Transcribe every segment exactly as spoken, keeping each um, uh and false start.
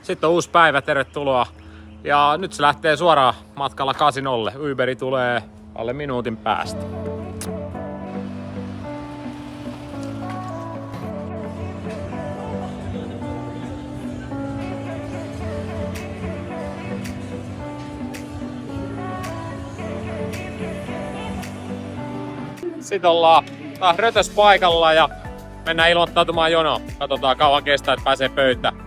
Sitten on uusi päivä, tervetuloa. Ja nyt se lähtee suoraan matkalla kasinolle. Uberi tulee alle minuutin päästä. Sitten ollaan taas rötös paikalla ja mennään ilmoittautumaan jonoon. Katsotaan kauan kestää, että pääsee pöytään.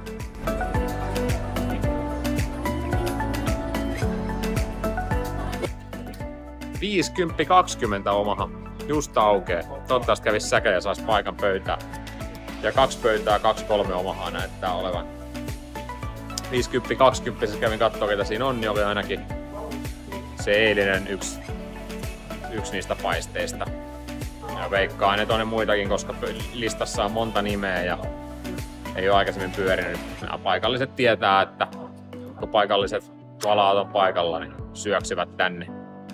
viisikymmentä kaksikymmentä Omaha. Just aukee. Toivottavasti kävis säkä ja sais paikan pöytään. Ja kaksi pöytää, kaksi kolme Omahaa näyttää olevan. viisikymmentä kaksikymmentä kävin kattoo ketä siinä on, niin oli ainakin se eilinen yksi, yksi niistä paisteista. Ja veikkaan ne tonne muitakin, koska listassa on monta nimeä ja ei ole aikaisemmin pyörinyt. Nämä paikalliset tietää, että kun paikalliset valaat on paikalla, niin syöksyvät tänne.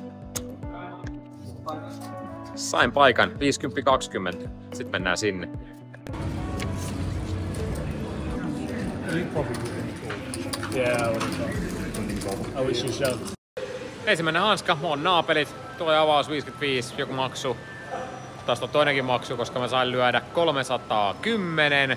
Sain paikan viisikymmentä kaksikymmentä. Sitten mennään sinne. Ensimmäinen hanska, mä oon naapelit. Tulee avaus viisikymmentäviisi, joku maksu. Tästä on toinenkin maksu, koska mä sain lyödä kolmesataakymmenen.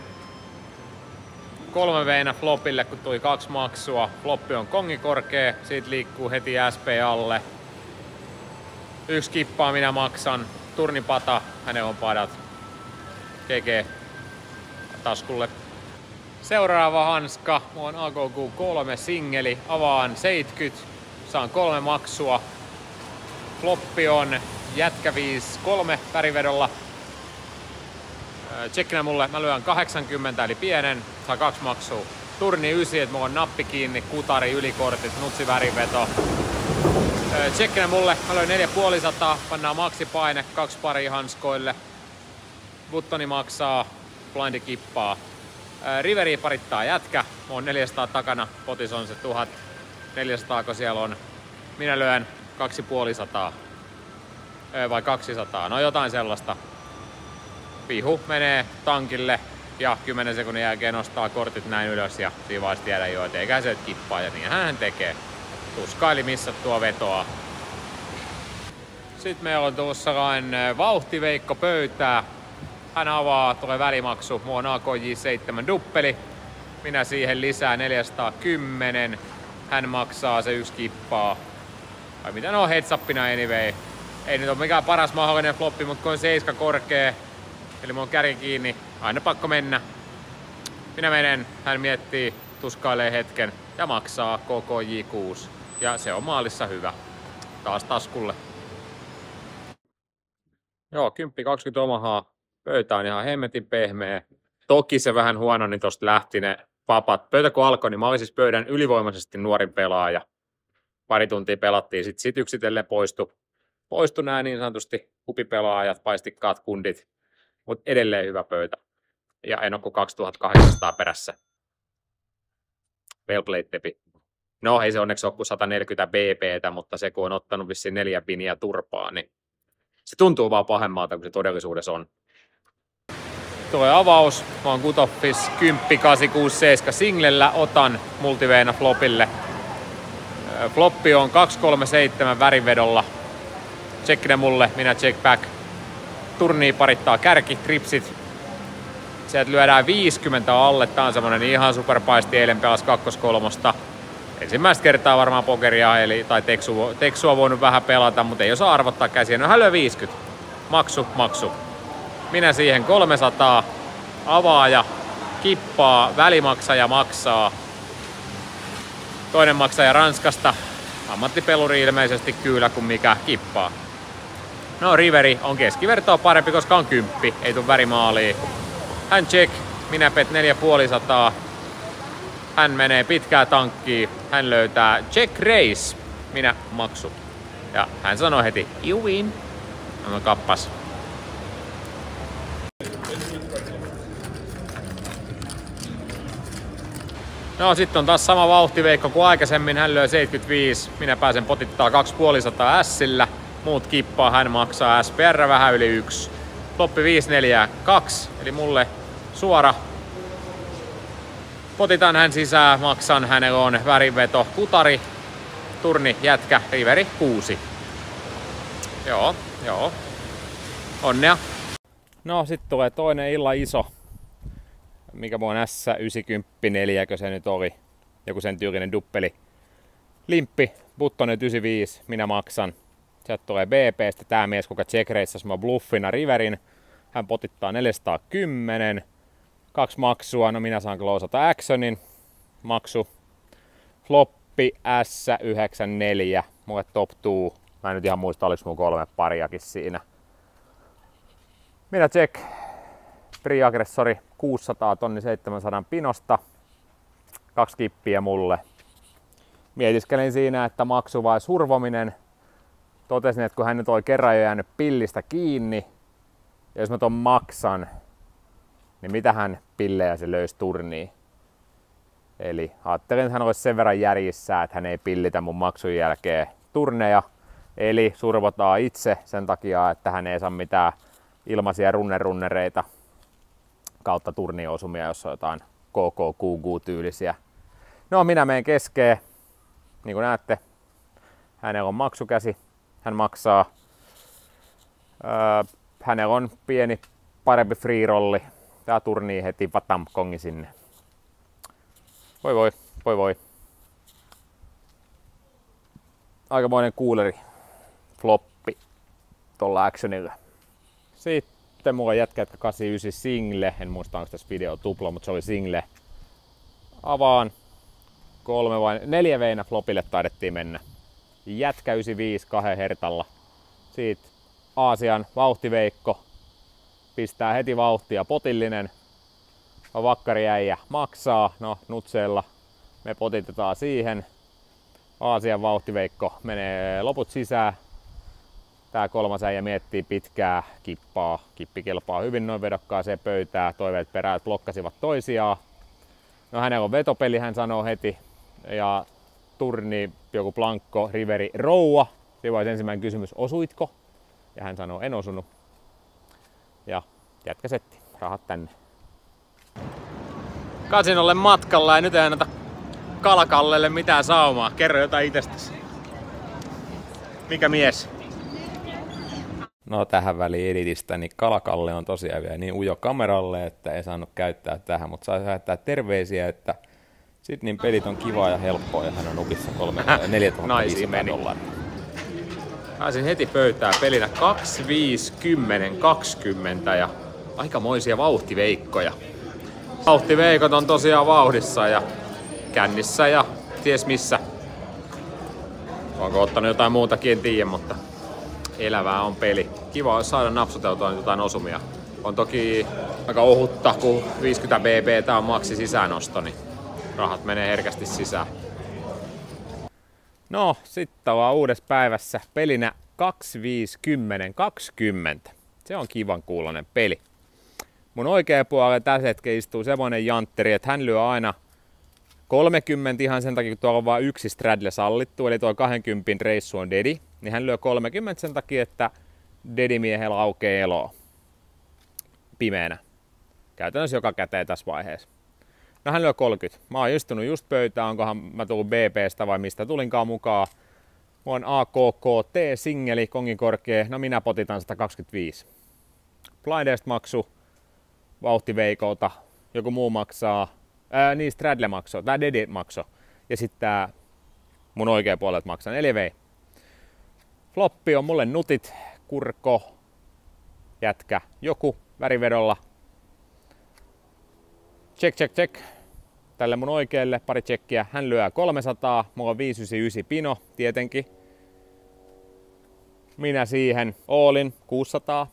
Kolme veinä flopille, kun tuli kaksi maksua. Floppi on kongikorkea, siitä liikkuu heti S P alle. Yksi kippaa minä maksan. Turnipata, hänen on padat. G G taskulle. Seuraava hanska on A K Q kolme singeli. Avaan seitsemänkymmentä. Saan kolme maksua. Floppi on jätkä viisi kolme värivedolla. Tsekkinä mulle, mä lyön kahdeksankymmentä eli pienen. Saa kaksi maksua. Turni yhdeksän, että mulla on nappi kiinni, kutari, ylikortit, nutsi väriveto. Tsekkinä mulle, mä löin neljä puoli sataa, pannaan maksipaine, kaksi pari hanskoille. Buttoni maksaa, blindi kippaa. Riveri parittaa jätkä, mä oon neljäsataa takana, potis on se tuhatneljäsataa, kun siellä on. Minä lyön kaksi puoli sataa. Vai kaksisataa, no jotain sellaista. Pihu menee tankille ja kymmenen sekunnin jälkeen nostaa kortit näin ylös ja siinä vaiheessa tiedän jo, että eikä se kippaa ja niin hän tekee. Tuskaili missä tuo vetoa. Sitten meillä on tuossa vauhtiveikko pöytää. Hän avaa, tulee välimaksu. Mulla on A K J seitsemän duppeli. Minä siihen lisää neljäsataakymmenen. Hän maksaa se yksi kippaa. Vai mitä no heads upina anyway. Ei nyt ole mikään paras mahdollinen floppi, mutta kun on seiska korkea. Eli mulla on kärki kiinni. Aina pakko mennä. Minä menen. Hän miettii, tuskailee hetken ja maksaa K K J kuusi. Ja se on maalissa hyvä. Taas taskulle. Joo, kymmenen kaksikymmentä Omahaa. Pöytä on ihan hemmetin pehmeä. Toki se vähän huono, niin tosta lähti ne papat. Pöytä kun alkoi, niin mä olin siis pöydän ylivoimaisesti nuorin pelaaja. Pari tuntia pelattiin, sit, sit yksitellen poistu. Poistu nämä niin sanotusti hupipelaajat, paistikkaat kundit. Mutta edelleen hyvä pöytä. Ja en ole kuin kaksituhattakahdeksansataa perässä. Well played, Tepi. No ei se onneksi ole kuin sata neljäkymmentä B P:tä, mutta se kun on ottanut vissiin neljä piniä turpaa, niin se tuntuu vaan pahemmalta kuin se todellisuudessa on. Tulee avaus. Mä oon Kutoffis kymmenen kahdeksan kuusi seitsemän singlellä. Otan multiveena flopille. Floppi on kaksi kolme seitsemän värivedolla. Tsekkinä mulle, minä check back. Turniin parittaa kärki, tripsit. Sieltä lyödään viisikymmentä alle. Tää on semmonen ihan superpaisti. Eilen pelas kakkoskolmosta. Ensimmäistä kertaa varmaan pokeria eli, tai teksua, teksua voinut vähän pelata, mutta ei osaa arvottaa käsiä. No hän lyö viisikymmentä. Maksu, maksu. Minä siihen kolmesataa. Avaaja, kippaa, välimaksaja maksaa. Toinen maksaja Ranskasta. Ammattipeluri ilmeisesti kyllä kuin mikä kippaa. No Riveri on keskivertoa parempi, koska on kymppi. Ei tuu värimaaliin. Hän check. Minä pet neljä puoli sataa. Hän menee pitkää tankkiin. Hän löytää check race. Minä maksu. Ja hän sanoi heti, you win. No kappas. No sitten on taas sama vauhtiveikko kuin aikaisemmin. Hän lyö seitsemänkymmentäviisi. Minä pääsen potittaa kaksi puoli sataa Sillä. Muut kippaa. Hän maksaa S P R vähän yli yksi. Floppi viisi neljä kaksi. Eli mulle suora. Potitan hän sisään, maksan, hänellä on värinveto kutari, turni, jätkä, riveri kuusi. Joo, joo. Onnea. No sit tulee toinen illan iso. Mikä mun on S yhdeksänkymmentäneljä, se nyt oli. Joku sen tyylinen duppeli. Limppi, Buttonet yhdeksänkymmentäviisi, minä maksan. Sieltä tulee B P:stä tää mies, kuka check-reissasi mua bluffina riverin. Hän potittaa neljäsataakymmenen. Kaksi maksua, no minä saan klousata actionin. Maksu. Floppi S yhdeksänkymmentäneljä, mulle top two. Mä en nyt ihan muista, oliko mun kolme pariakin siinä. Minä check. Pre-aggressori kuusisataa tonni seitsemänsataa pinosta. Kaksi kippiä mulle. Mietiskelin siinä, että maksu vai survominen. Totesin, että kun hän nyt oli kerran jo jäänyt pillistä kiinni, ja jos mä ton maksan, niin mitähän pillejä se löysi turniin. Eli ajattelin, että hän olisi sen verran järjissä, että hän ei pillitä mun maksun jälkeen turneja. Eli survotaan itse sen takia, että hän ei saa mitään ilmaisia runnerunnereita kautta turniosumia, jos on jotain K K Q Q-tyylisiä. No, minä menen keskeen. Niin kuin näette, hänellä on maksukäsi. Hän maksaa. Öö, hänellä on pieni, parempi free rolli. Tää turnii heti patam kongi sinne. Voi voi, voi voi. Aikamoinen kuuleri. Floppi tolla actionilla. Sitten mulla on jätkä kahdeksankymmentäyhdeksän single. En muista onko tässä video tupla, mutta se oli single. Avaan. Kolme vai neljä veinä flopille taidettiin mennä. Jätkä yhdeksänkymmentäviisi kahden hertalla. Siitä Aasian vauhtiveikko. Pistää heti vauhtia potillinen. Vakkari äijä maksaa. No nutseella me potitetaan siihen. Aasian vauhtiveikko menee loput sisään. Tää kolmas äijä miettii pitkää kippaa. Kippi kelpaa hyvin noin vedokkaaseen pöytään. Toiveet peräät blokkasivat toisiaan. No hänellä on vetopeli, hän sanoo heti. Ja turni, joku plankko, riveri, rouva. Siinä olisi ensimmäinen kysymys, osuitko? Ja hän sanoo, en osunut. Ja jätkä setti, rahat tänne. Kasinolle matkalla ja nyt ei anneta Kalakallelle mitään saumaa. Kerro jotain itsestäsi. Mikä mies? No tähän väliin editistä, niin Kalakalle on tosiaan vielä niin ujo kameralle, että ei saanut käyttää tähän, mutta sai lähettää terveisiä, että Sydneyn pelit on kivaa ja helppoa ja hän on upissa neljätuhattaviisisataa dollaria. Pääsin heti pöytään pelinä kaksi viisi kymmenen kaksikymmentä ja aikamoisia vauhtiveikkoja. Vauhtiveikot on tosiaan vauhdissa ja kännissä ja ties missä. Onko ottanut jotain muutakin, en tiedä, mutta elävää on peli. Kiva olisi saada napsuteltua jotain osumia. On toki aika ohutta, kun viisikymmentä B B tää on maksi sisäänosto, niin rahat menee herkästi sisään. No, sitten ollaan uudessa päivässä pelinä kaksi viisi kymmenen kaksikymmentä. Se on kivan kuulonen peli. Mun oikea puolella tässä hetkellä istuu semmonen jantteri, että hän lyö aina kolmekymmentä ihan sen takia, kun tuolla on vain yksi straddle sallittu, eli tuo kaksikymmentä reissu on dedi, niin hän lyö kolmekymmentä sen takia, että dedimiehellä aukeaa eloa pimeänä. Käytännössä joka käteen tässä vaiheessa. No hän lyö kolmekymmentä. Mä oon istunut just pöytään, onkohan mä tullut B P:stä vai mistä tulinkaan mukaan. Mä oon A K K T singeli, kongin korkea, no minä potitan sata kaksikymmentäviisi. Blindest maksu, vauhtiveikolta, joku muu maksaa, ää, niin straddle maksoi, tää dedi maksoi. Ja sitten tää mun oikea puolelta maksaa neljä vei. Floppi on mulle nutit, kurko, jätkä, joku värivedolla. Check, check, check. Tälle mun oikealle pari tsekkiä. Hän lyö kolmesataa, mulla on viisi yhdeksänkymmentäyhdeksän pino, tietenkin. Minä siihen allin kuusisataa.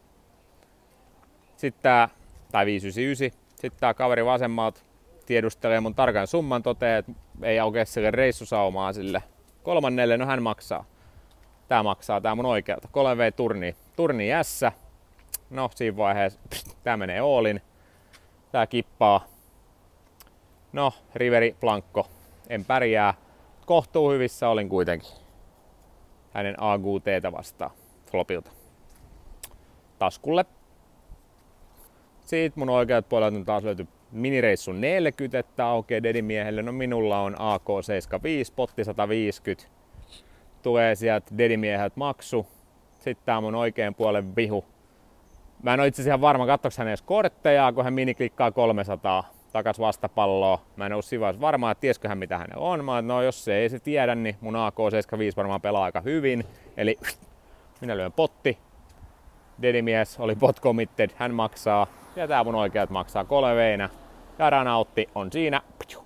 Sitten tää, tai viisi yhdeksänkymmentäyhdeksän. Sitten tää kaveri vasemmalta tiedustelee mun tarkan summan, toteaa, että ei aukea sille reissusaumaa sille. Kolmannelle, no hän maksaa. Tää maksaa, tää mun oikealta. kolme vei turni. Turni S. No siinä vaiheessa pst, tää menee allin. Tää kippaa. No, riveri, plankko. En pärjää. Kohtuu hyvissä olin kuitenkin. Hänen A G T:tä vastaan. Flopilta. Taskulle. Siitä mun oikeat puolelta on taas löyty minireissun neljäkymmentä, että aukeaa dedimiehelle. No minulla on A K seitsemänkymmentäviisi, potti sata viisikymmentä. Tulee sieltä dedimieheltä maksu. Sitten tää mun oikean puolen vihu. Mä en oo itse asiassa ihan varma, katsoks hän edes kortteja, kun hän miniklikkaa kolmesataa takas vastapalloa. Mä en oo siinä vaiheessa varma, että tieskö hän mitä hän on. Mä oon, no jos se ei se tiedä, niin mun A K seitsemänkymmentäviisi varmaan pelaa aika hyvin. Eli minä lyön potti. Dedimies oli pot committed, hän maksaa. Ja tää mun oikeat maksaa kolmeveinä. Ja runoutti on siinä.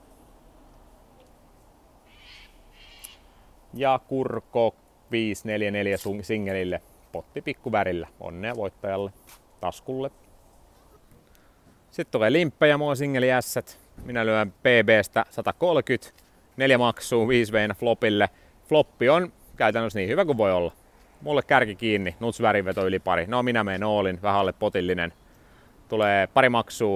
Ja Kurko viisi neljä neljä singelille. Potti pikkuvärillä. Onnea voittajalle. Taskulle. Sitten tulee limppejä, mulla on singeli ässät. Minä lyön P B:stä sata kolmekymmentä. Neljä maksuu, viisi veinä flopille. Floppi on käytännössä niin hyvä kuin voi olla. Mulle kärki kiinni, nuts värinveto yli pari. No minä menen all-in, vähän alle potillinen. Tulee pari maksua.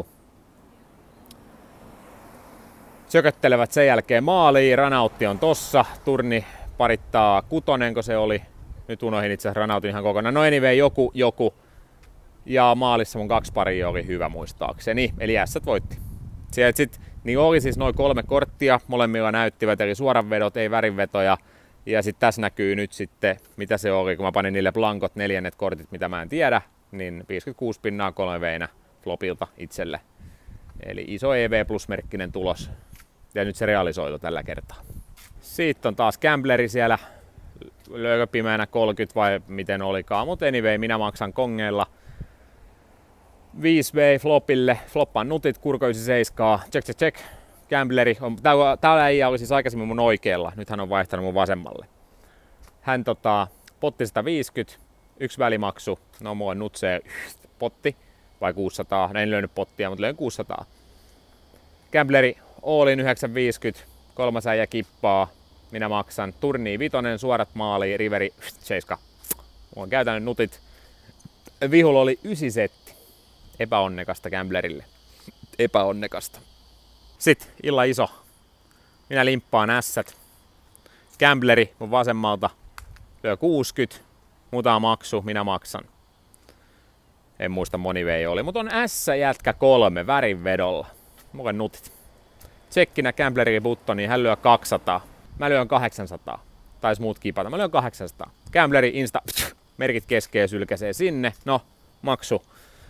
Sököttelevät sen jälkeen maaliin, runoutti on tossa. Turni parittaa kutonenko se oli. Nyt unohdin itse asiassa runoutin ihan kokonaan. No anyway, joku, joku. Ja maalissa mun kaksi paria oli hyvä muistaakseni. Eli ässät voitti. Sieltä sit, niin oli siis noin kolme korttia. Molemmilla näyttivät eli suoranvedot, ei värinvetoja. Ja sitten tässä näkyy nyt sitten, mitä se oli, kun mä panin niille blankot neljännet kortit, mitä mä en tiedä. Niin viisikymmentäkuusi pinnaa kolme veinä flopilta itselle. Eli iso E V plus-merkkinen tulos. Ja nyt se realisoitu tällä kertaa. Sitten on taas gambleri siellä löököpimeänä kolmekymmentä vai miten olikaan. Mutta anyway, minä maksan kongeilla. viisi V flopille. Floppaan nutit, Kurko yhdeksänkymmentäseitsemän. Check, check, check. Gambleri. Täällä äijä oli siis aikaisemmin mun oikealla. Nyt hän on vaihtanut mun vasemmalle. Hän tota, potti sata viisikymmentä. Yksi välimaksu. No mulla on nutsee potti. Vai kuusisataa. No en löynyt pottia, mutta löin kuusisataa. Gambleri all-in yhdeksän viisikymmentä. Kolmas äijä kippaa. Minä maksan. Turni vitonen, suorat maaliin. Riveri seiska. Mulla on käytännön nutit. Vihulla oli ysi setti. Epäonnekasta gamblerille. Epäonnekasta. Sitten illa iso. Minä limppaan ässät. Gambleri mun vasemmalta lyö kuusikymmentä. Muutama maksu, minä maksan. En muista moni vei oli, mutta on ässä jätkä kolme värinvedolla. Mulla on nutit. Tsekkinä gambleri buttoni, hän lyö kaksisataa. Mä lyön kahdeksansataa. Tais muut kipata. Mä lyön kahdeksansataa. Gambleri insta. Merkit keskeen sylkäsee sinne. No, maksu.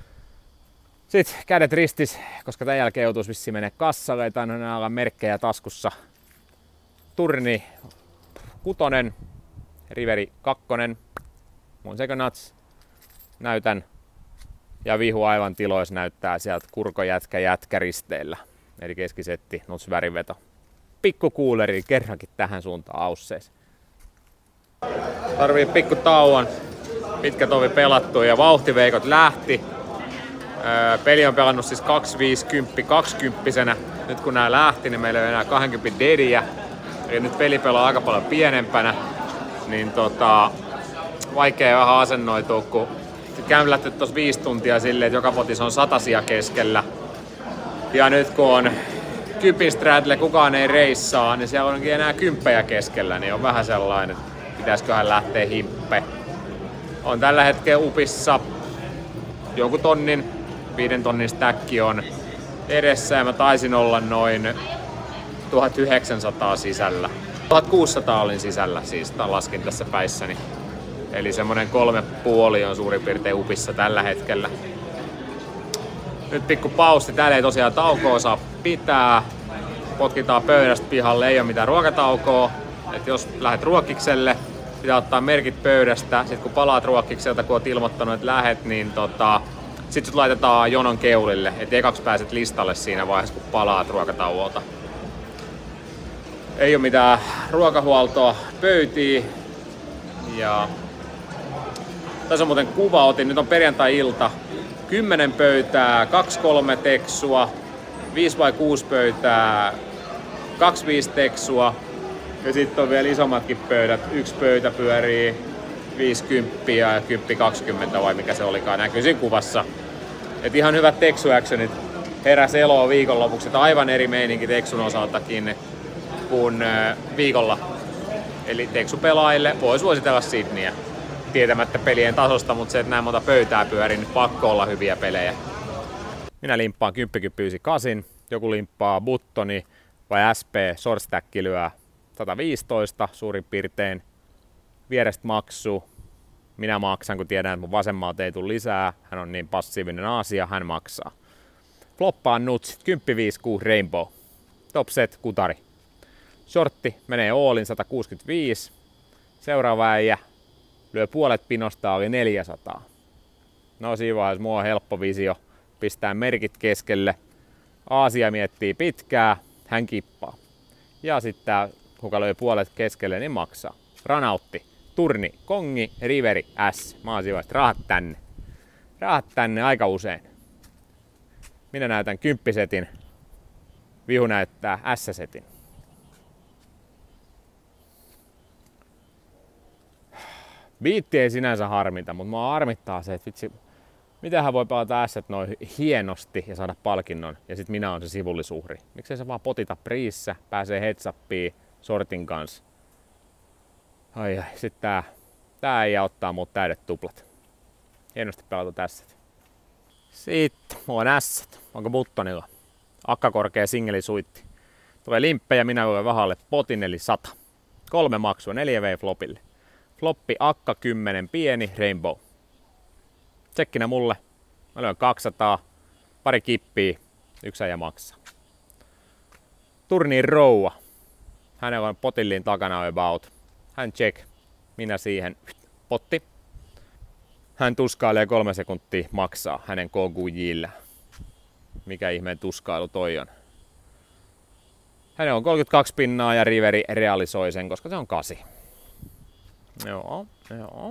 Sitten kädet ristis, koska tämän jälkeen joutuisi vissiin mennä kassalle. Ei tainnut enää olla merkkejä taskussa. Turni kutonen. Riveri kakkonen. Mun second nuts. Näytän. Ja vihu aivan tilois näyttää sieltä Kurko jätkä jätkä risteillä. Eli keskisetti, nuts väriveto. Pikku kuuleri kerrankin tähän suuntaan aussees. Tarvii pikku tauon. Pitkä tovi pelattu ja vauhtiveikot lähti. Öö, peli on pelannut siis kaksi viisikymmentä kaksikymmentä. Nyt kun nää lähti, niin meillä ei ole enää kaksikymmentä dediä. Eli nyt peli pelaa aika paljon pienempänä. Niin tota, vaikea vähän asennoitua, kun käymlätty tuossa viisi tuntia silleen, että joka potissa on satasia keskellä. Ja nyt kun on kypin straddle, kukaan ei reissaa, niin siellä onkin enää kymppejä keskellä, niin on vähän sellainen, että pitäisiköhän lähteä himppe. On tällä hetkellä upissa jonkun tonnin, viiden tonnin stäkki on edessä ja mä taisin olla noin tuhatyhdeksänsataa sisällä. tuhatkuusisataa olin sisällä, siis laskin tässä päissäni. Eli semmonen kolme puoli on suurin piirtein upissa tällä hetkellä. Nyt pikku pausti, täällä ei tosiaan taukoa saa pitää. Potkitaan pöydästä pihalle, ei ole mitään ruokataukoa. Et jos lähdet ruokikselle, pitää ottaa merkit pöydästä. Sitten kun palaat ruokikselta, kun oot ilmoittanut, että lähet, niin tota, sit sut laitetaan jonon keulille. Et ekaksi pääset listalle siinä vaiheessa, kun palaat ruokatauolta. Ei ole mitään ruokahuoltoa pöytiin. Ja tässä on muuten kuva, otin, nyt on perjantai-ilta. Kymmenen pöytää, kaksi kolme teksua, viisi vai kuusi pöytää, kaksi viisi teksua. Ja sitten on vielä isommatkin pöydät. Yksi pöytä pyörii viisikymmentä ja kymmenen kaksikymmentä vai mikä se olikaan, näkyy siinä kuvassa. Et ihan hyvät teksu-actionit heräs eloa viikonlopuksi. Aivan eri meininki teksun osaltakin kuin viikolla. Eli teksupelaajille voi suositella Sydneyä. Tietämättä pelien tasosta, mutta se, että näin monta pöytää pyörii, niin pakko olla hyviä pelejä. Minä limppaan kymmenen yhdeksänkymmentäkahdeksan, joku limppaa buttoni vai S P, shortstack lyö sata viisitoista suurin piirtein. Vierestä maksu. Minä maksan, kun tiedän, että mun vasemmalta ei tule lisää. Hän on niin passiivinen aasia, hän maksaa. Floppaan nutsit, kymmenen viisikymmentäkuusi Rainbow. Top set, kutari. Shortti menee allin sata kuusikymmentäviisi. Seuraava äijä lyö puolet pinosta, oli neljäsataa. No siinä vaiheessa mulla on helppo visio. Pistää merkit keskelle. Aasia miettii pitkää, hän kippaa. Ja sitten tää, kuka löi puolet keskelle, niin maksaa. Ranautti, turni, kongi, riveri, S. Mä oon siinä vaiheessa, rahat tänne. Rahat tänne aika usein. Minä näytän kymppisetin. Vihu näyttää S-setin. Biitti ei sinänsä harmita, mutta mua harmittaa se, että vitsi, mitähän voi pelata ässät noin hienosti ja saada palkinnon, ja sit minä on se sivullisuhri. Miksei se vaan potita priissä, pääsee heads-upiin sortin kanssa. Ai ai, sit tää, tää ei ottaa mut täydet tuplat. Hienosti pelata ässät. Sitten mulla on ässät. Onko buttonilla? Akka korkea singeli suitti. Tulee limppejä, minä lyön vähälle potin eli sata. Kolme maksua, neljä vei flopille. Floppi akka kymmenen pieni Rainbow. Tsekkinä mulle. Mä lyön kaksisataa. Pari kippiä. Yksi äijä maksaa. Turniin rouva. Hänellä on potillin takana about. Hän check. Minä siihen. Potti. Hän tuskailee kolme sekuntia maksaa hänen K Q J:llä. Mikä ihmeen tuskailu toi on. Hänellä on kolmekymmentäkaksi pinnaa ja riveri realisoi sen, koska se on kasi. Joo, joo.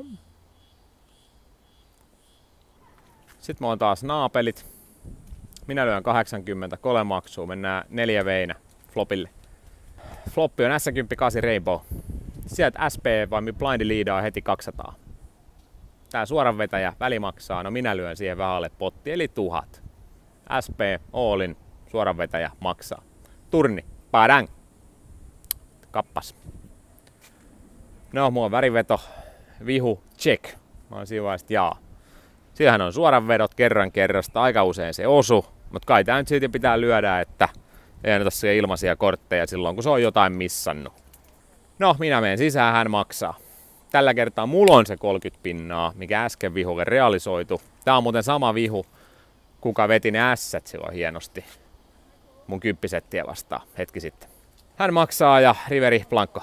Sitten mulla on taas naapelit. Minä lyön kahdeksankymmentä, kolme maksua, mennään neljä veinä flopille. Floppi on S kymmenen kahdeksan Rainbow. Sieltä S P vai blindi liidaa heti kaksisataa. Tää suoran vetäjä väli maksaa, no minä lyön siihen vähälle potti, eli tuhat. S P, allin, suoran vetäjä maksaa. Turni, padang. Kappas. No, mulla on väriveto, vihu, check. Mä oon siinä vaiheessa, jaa. Siinähän on suoran vedot kerran kerrasta, aika usein se osu. Mutta kai tää nyt silti pitää lyödä, että ei anneta siihen ilmaisia kortteja silloin, kun se on jotain missannut. No, minä menen sisään, hän maksaa. Tällä kertaa mulla on se kolmekymmentä pinnaa, mikä äsken vihulle realisoitu. Tää on muuten sama vihu, kuka veti ne ässät silloin hienosti. Mun kymppisettiä vastaan hetki sitten. Hän maksaa ja riveri blankko.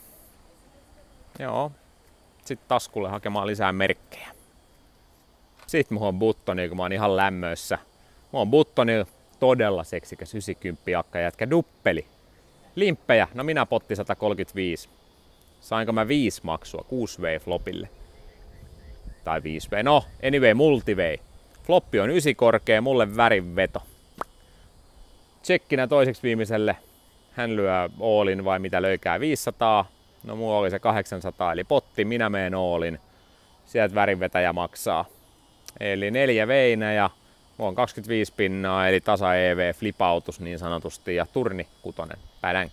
Joo. Sitten taskulle hakemaan lisää merkkejä. Sitten mulla on buttoni, kun mä oon ihan lämmöissä. Mulla on buttoni todella seksikäs yhdeksänkymmentä akka jätkä duppeli. Limppejä, no minä potti sata kolmekymmentäviisi. Sainko mä viisi maksua, kuusi vei flopille. Tai viisi vei, no anyway multivei. Floppi on ysi korkea, mulle värin veto. Tsekkinä toiseksi viimeiselle. Hän lyö allin vai mitä löykää viisisataa. No mulla oli se kahdeksansataa eli potti, minä meen allin. Sieltä värinvetäjä maksaa. Eli neljä veinä ja mulla on kaksikymmentäviisi pinnaa eli tasa E V flipautus niin sanotusti ja turni kutonen. Pädäng.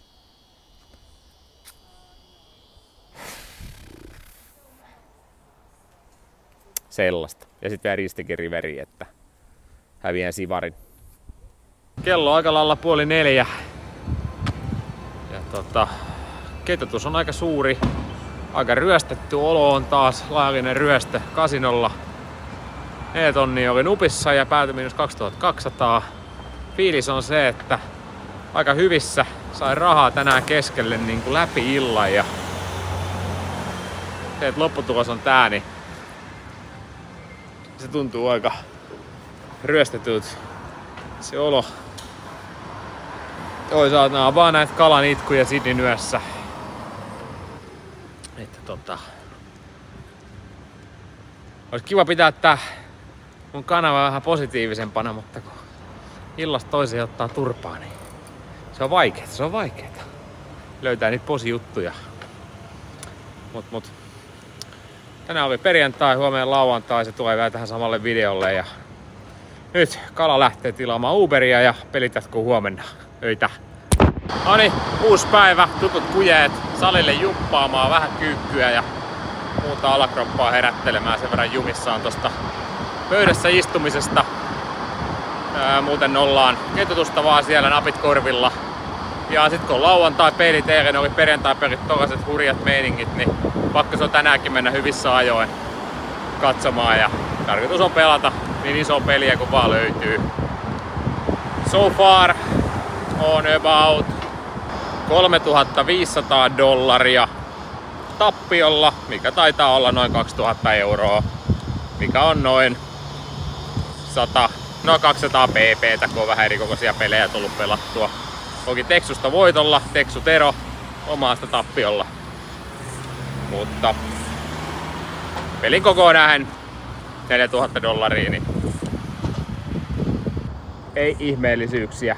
Sellaista. Ja sitten vielä ristikin riveri, että häviän sivarin. Kello on aika lailla puoli neljä. Ja tota, ketjutus on aika suuri. Aika ryöstetty olo on taas, laajallinen ryöstö kasinolla. neljä tonnia oli nupissa ja päätyi miinus kaksituhattakaksisataa. Fiilis on se, että aika hyvissä sai rahaa tänään keskelle niin kuin läpi illan ja se, että lopputulos on tää, niin se tuntuu aika ryöstetyltä se olo. Toisaalta nää on vaan näitä kalan itkuja Sydneyn yössä. Että tota... Olisi kiva pitää tää mun kanava vähän positiivisempana, mutta kun illasta toiseen ottaa turpaa, niin se on vaikeeta, se on vaikeeta. Löytää niitä posijuttuja. Mut mut. Tänään oli perjantai, huomenna lauantai, se tulee vielä tähän samalle videolle ja nyt kala lähtee tilaamaan Uberia ja pelit jatkuu huomenna. Öitä. Noniin, uusi päivä, tutut kujeet, salille juppaamaan, vähän kyykkyä ja muuta alakroppaa herättelemään. Sen verran jumissa on tosta pöydässä istumisesta. Ää, muuten ollaan ketjutusta vaan siellä napit korvilla. Ja sit kun on lauantai peilit eilen, oli perjantai pelit tollaset hurjat meiningit, niin pakko se on tänäänkin mennä hyvissä ajoin katsomaan. Ja tarkoitus on pelata niin iso peliä kuin vaan löytyy. So far on about kolmetuhattaviisisataa dollaria tappiolla, mikä taitaa olla noin kaksituhatta euroa, mikä on noin sata, no kaksisataa pptä, kun on vähän erikokoisia pelejä tullut pelattua. Toki Teksusta voitolla, Teksut ero, omaasta tappiolla. Mutta pelin kokoon nähen neljätuhatta dollaria, niin ei ihmeellisyyksiä.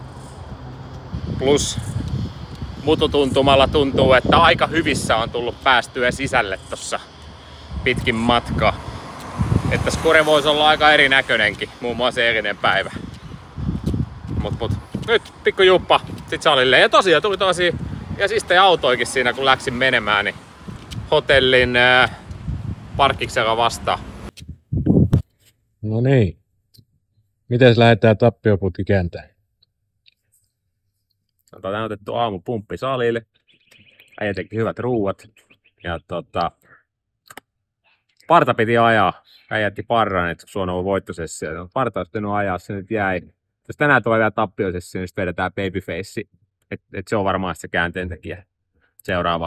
Plus mututuntumalla tuntuu, että aika hyvissä on tullut päästyä sisälle tossa pitkin matkaa. Että skore voisi olla aika erinäköinenkin, muun muassa eilinen päivä. Mut, mut nyt pikku juppa sit salille. Ja tosiaan tuli tosi ja siistejä autoikin siinä, kun läksin menemään, niin hotellin äh, parkkiksella vastaan. No niin. Miten lähdetään tappioputki kääntämään? On tänään otettu aamupumppi salille. Äijä teki hyvät ruuat. Ja tota, parta piti ajaa. Äijä jätti parran, että suon on voittosessio. Parta olisi pitänyt ajaa, se nyt jäi. Jos tänään tulee vielä tappiosessio, niin sitten vedetään babyface. Että et se on varmaan se käänteentekijä. Seuraava.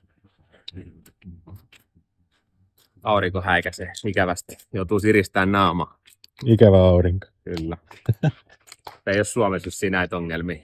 Aurinko häikäisee ikävästi. Joutuu siristämään naamaa. Ikävä aurinko. Kyllä. Ei ole Suomessa just näitä ongelmia.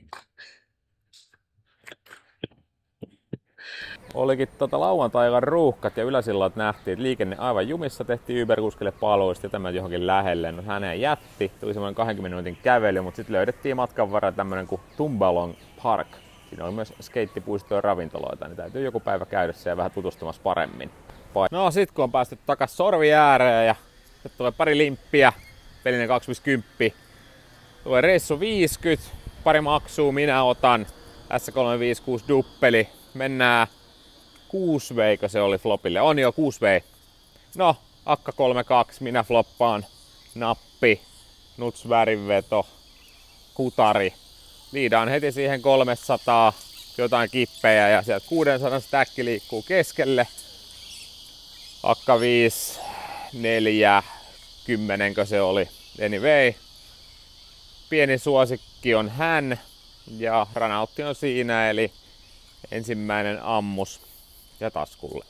Olikin tota lauantailla ruuhkat ja yläsillat nähtiin, että liikenne aivan jumissa, tehtiin Uber-kuskille palveluista ja tämä johonkin lähelle. No häneen jätti, tuli semmoinen kaksikymmentä minuutin kävely, mutta sitten löydettiin matkan varrella tämmöinen kuin Tumbalong Park. Siinä oli myös skeittipuistoja ja ravintoloita, niin täytyy joku päivä käydä siellä ja vähän tutustumassa paremmin. No sit kun on päästy takas sorvi ääreen ja sitten tulee pari limppiä, pelinen kaksisataaviisikymmentä, tulee reissu viisikymmentä, pari maksua minä otan, S kolmesataaviisikymmentäkuusi duppeli, mennään kuusi veikö se oli flopille, on jo kuusi vei. No, akka kolmekymmentäkaksi, minä floppaan, nappi, nuts värinveto, kutari. Liidaan heti siihen kolmesataa, jotain kippejä ja sieltä kuusisataa stäkki liikkuu keskelle. Akka viisi, neljä, kymmenenkö se oli, anyway. Pieni suosikki on hän ja ranautti on siinä, eli ensimmäinen ammus ja taskulle.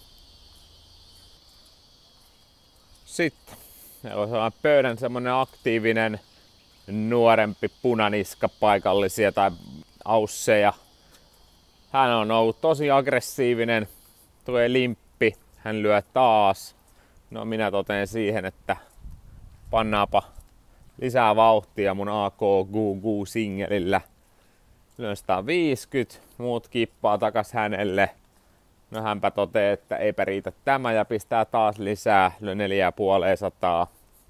Sitten meillä on sellainen pöydän semmonen aktiivinen nuorempi punaniska paikallisia tai ausseja. Hän on ollut tosi aggressiivinen, tulee limppi, hän lyö taas. No minä totean siihen, että pannaapa lisää vauhtia mun A K Gugu singelillä. Lyön sata viisikymmentä, muut kippaa takas hänelle. No hänpä toteaa, että eipä riitä tämä ja pistää taas lisää, lyö neljä puoli sataa.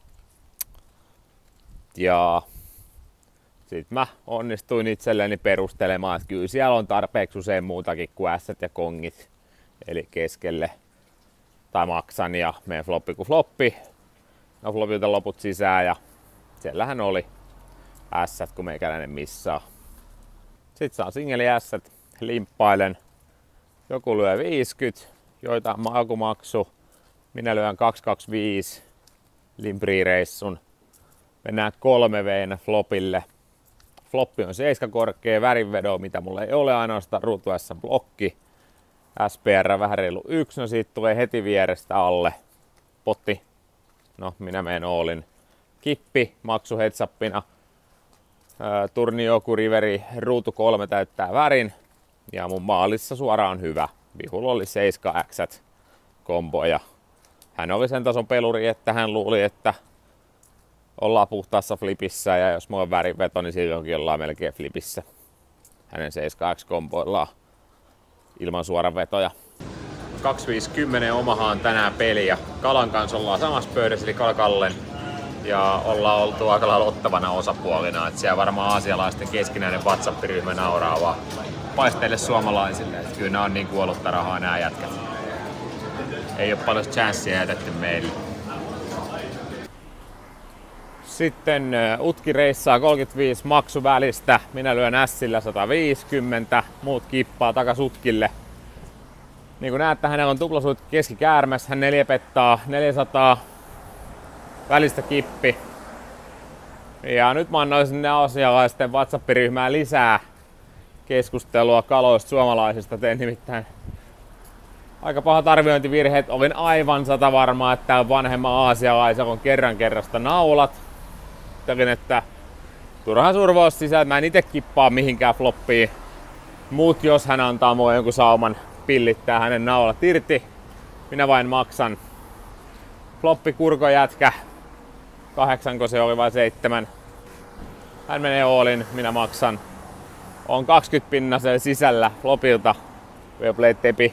Ja sit mä onnistuin itselleni perustelemaan, että kyllä siellä on tarpeeksi usein muutakin kuin ässät ja kongit. Eli keskelle tai maksan ja menen floppi kuin floppi. No flopilta loput sisään ja siellähän oli ässät, kun meikäläinen missaa. Sitten saan singeli ässät, limppailen. Joku lyö viisikymmentä, joita alkumaksu. Minä lyön kaksisataakaksikymmentäviisi limpriireissun. Mennään kolme veinä flopille. Floppi on seitsemän korkea, värinvedo, mitä mulla ei ole, ainoastaan ruutu S blokki. S P R vähän reilu yksi, no siitä tulee heti vierestä alle. Potti, no minä menen Oolin. Kippi, maksu headsappina. Turnioku Riveri, ruutu kolme täyttää värin. Ja mun maalissa suoraan hyvä. Vihulla oli seitsemän X komboja. Hän oli sen tason peluri, että hän luuli, että ollaan puhtaassa flipissä ja jos mulla on värinveto, niin silloinkin ollaan melkein flipissä. Hänen seitsemän X komboillaan ilman suoranvetoja. kaksisataaviisikymmentä Omahaan tänään peli ja Kalan kanssa ollaan samassa pöydässä eli Kalkallen. Ja ollaan oltu aika lailla ottavana osapuolina, että siellä varmaan aasialaisten keskinäinen WhatsApp-ryhmä nauraa vaan paisteille suomalaisille, että kyllä nämä on niin kuollutta rahaa nämä jätkät. Ei ole paljon chanssia jätetty meille. Sitten Utki reissaa kolmekymmentäviisi maksuvälistä. Minä lyön ässillä sata viisikymmentä. Muut kippaa takas Utkille. Niin kuin näette, hänellä on tuplasuut keskikäärmässä. Hän neljäpettaa neljäsataa välistä kippi. Ja nyt mä annoin sinne asialaisten WhatsApp-ryhmään lisää keskustelua kaloista suomalaisista. Tein nimittäin aika pahat arviointivirheet. Olin aivan sata varmaa, että täällä vanhemman aasialaisella on kerran kerrasta naulat. Tekin, että turhaan survaus sisään. Mä en ite kippaa mihinkään floppiin. Mut jos hän antaa mulle jonkun sauman pillittää hänen naulat irti, minä vain maksan. Floppi kurkojätkä. Kahdeksanko se oli vai seitsemän. Hän menee allin, minä maksan. On kaksikymmentä pinnasella sisällä flopilta. Weplay tepi.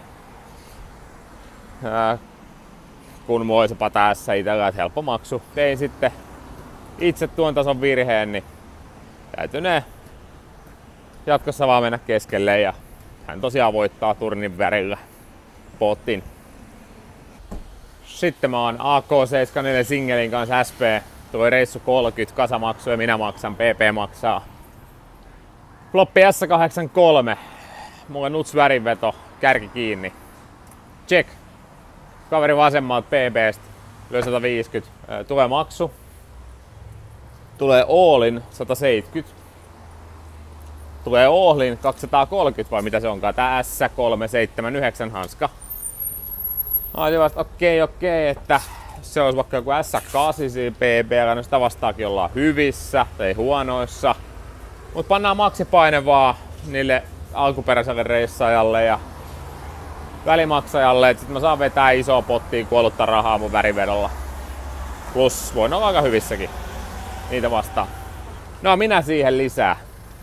Ää, kun moisapa tässä itellä, että helppo maksu. Tein sitten itse tuon tason virheen, niin täytyy ne jatkossa vaan mennä keskelle ja hän tosiaan voittaa turnin värillä potin. Sitten mä oon A K seitsemänkymmentäneljä singelin kanssa S P. Toi reissu kolmekymmentä, kasamaksu ja minä maksan, P P maksaa. Floppi S kahdeksankymmentäkolme. Mulla on nuts värinveto, kärki kiinni. Check. Kaveri vasemmalta P B:stä, lyö sata viisikymmentä. Tulee maksu. Tulee allin sata seitsemänkymmentä. Tulee allin kaksisataakolmekymmentä vai mitä se onkaan, tää S kolmesataaseitsemänkymmentäyhdeksän hanska. Ajattelin vasta okei okay, okei, okay, että se olisi vaikka joku S kahdeksan P B, no sitä vastaakin ollaan hyvissä tai huonoissa. Mut pannaan maksipaine vaan niille alkuperäiselle reissaajalle ja välimaksajalle, että sit mä saan vetää isoa pottia kuollutta rahaa mun värivedolla. Plus voin olla aika hyvissäkin niitä vastaan. No minä siihen lisää.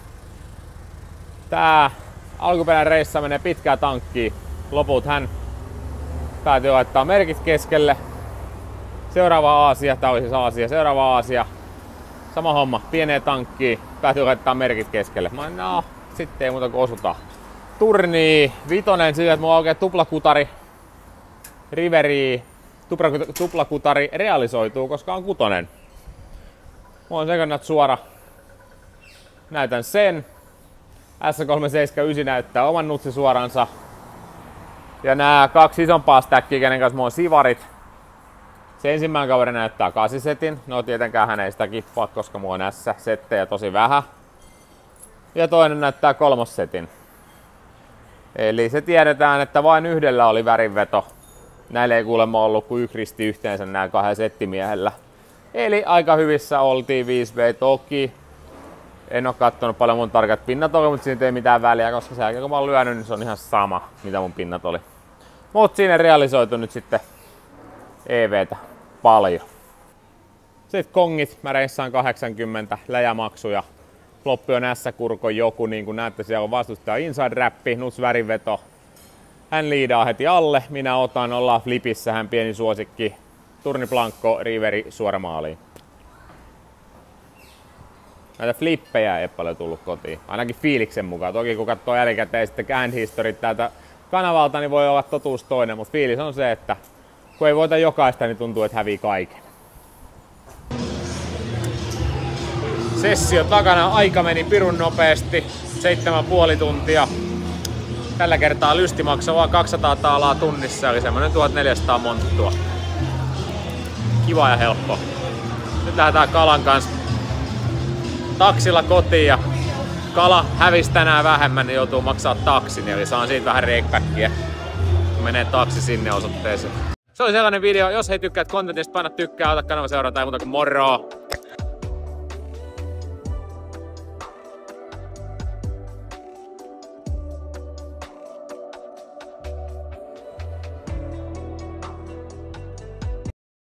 Tää alkuperäinen reissa menee pitkää tankkiin. Loput hän päätyy laittaa merkit keskelle. Seuraava Aasia, tää oli siis Aasia, seuraava Aasia. Sama homma, pieneen tankkiin, päätyy laittaa merkit keskelle. Mä no, sitten ei muuta kuin osutaan. Turni vitonen sillä, että mulla on oikein tuplakutari. Riveri, tuplakutari realisoituu, koska on kutonen. Mulla on sekannat suora. Näytän sen. S kolmesataaseitsemänkymmentäyhdeksän näyttää oman nutsi suoransa. Ja nämä kaksi isompaa stackia, kenen kanssa mulla on sivarit. Se ensimmäinen kaveri näyttää kasisetin. No tietenkään hän ei sitä kippaa, koska mulla on S-settejä tosi vähän. Ja toinen näyttää kolmossetin. Eli se tiedetään, että vain yhdellä oli värinveto. Näillä ei kuulemma ollut kuin yksi risti yhteensä nää kahden settimiehellä. Eli aika hyvissä oltiin viisi B toki. En oo kattonut paljon mun tarkat pinnat oli, mutta siinä ei mitään väliä, koska sen jälkeen kun mä oon lyönyt, niin se on ihan sama, mitä mun pinnat oli. Mut siinä realisoitu nyt sitten E V:tä paljon. Sitten kongit, mä reissaan kahdeksankymmentä, läjämaksuja. Floppi on S-kurko joku, niin kuin näette, siellä on vastustaja inside rappi, nuts värinveto. Hän liidaa heti alle, minä otan, ollaan flipissä, hän pieni suosikki. Turni blankko, riveri suora maaliin. Näitä flippejä ei paljon tullut kotiin, ainakin fiiliksen mukaan. Toki kun katsoo jälkikäteen sitten hand historyt täältä kanavalta, niin voi olla totuus toinen, mutta fiilis on se, että kun ei voita jokaista, niin tuntuu, että hävii kaiken. Sessio takana, aika meni pirun nopeasti, seitsemän puoli tuntia. Tällä kertaa lysti maksaa vaan kaksisataa taalaa tunnissa, eli semmonen tuhatneljäsataa monttua. Kiva ja helppo. Nyt lähdetään kalan kanssa taksilla kotiin ja kala hävisi tänään vähemmän, niin joutuu maksaa taksin, eli saan siitä vähän reikpäkkiä. Menee taksi sinne osoitteeseen. Se oli sellainen video, jos hei tykkäät kontentista, paina tykkää, ota kanava seurata tai muuta kuin moro!